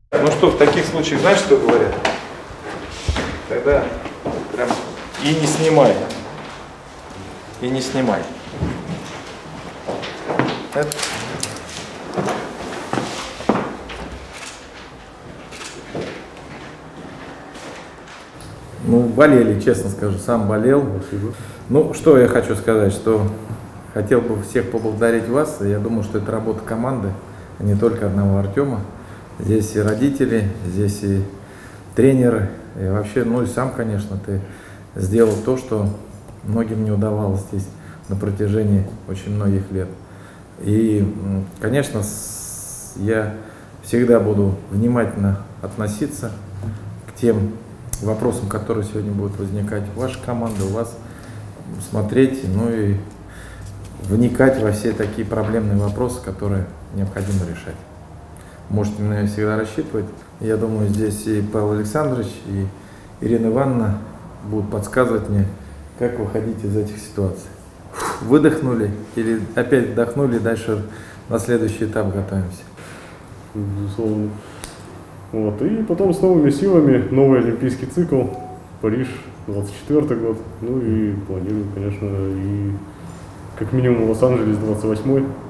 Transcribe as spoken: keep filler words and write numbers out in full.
Ну что, в таких случаях, знаешь, что говорят? Тогда прям и не снимай. И не снимай. Это... Ну, болели, честно скажу, сам болел. Ну, что я хочу сказать, что хотел бы всех поблагодарить вас. Я думаю, что это работа команды, а не только одного Артема. Здесь и родители, здесь и тренеры, и вообще, ну и сам, конечно, ты сделал то, что многим не удавалось здесь на протяжении очень многих лет. И, конечно, я всегда буду внимательно относиться к тем вопросам, которые сегодня будут возникать в вашей команде, у вас, смотреть, ну и вникать во все такие проблемные вопросы, которые необходимо решать. Можете на меня всегда рассчитывать. Я думаю, здесь и Павел Александрович, и Ирина Ивановна будут подсказывать мне, как выходить из этих ситуаций. Выдохнули или опять вдохнули, дальше на следующий этап готовимся. Безусловно. Вот. И потом с новыми силами новый олимпийский цикл, Париж, двадцать четвёртый год. Ну и планируем, конечно, и как минимум Лос-Анджелес двадцать восьмой.